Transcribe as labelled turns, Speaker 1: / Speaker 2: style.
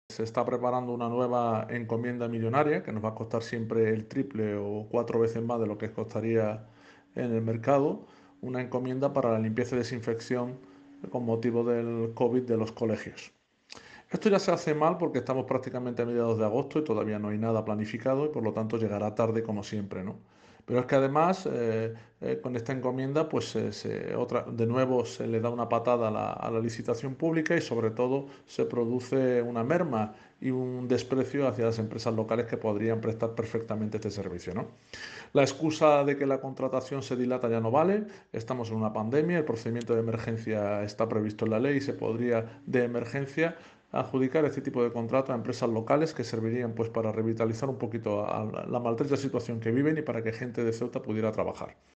Speaker 1: Se está preparando una nueva encomienda millonaria que nos va a costar siempre el triple o 4 veces más de lo que costaría en el mercado, una encomienda para la limpieza y desinfección con motivo del COVID de los colegios. Esto ya se hace mal porque estamos prácticamente a mediados de agosto y todavía no hay nada planificado y por lo tanto llegará tarde como siempre, ¿no? Pero es que además con esta encomienda pues de nuevo se le da una patada a la licitación pública y sobre todo se produce una merma y un desprecio hacia las empresas locales que podrían prestar perfectamente este servicio, ¿no? La excusa de que la contratación se dilata ya no vale, estamos en una pandemia, el procedimiento de emergencia está previsto en la ley y se podría de emergencia adjudicar este tipo de contrato a empresas locales que servirían pues para revitalizar un poquito a la maltrecha situación que viven y para que gente de Ceuta pudiera trabajar.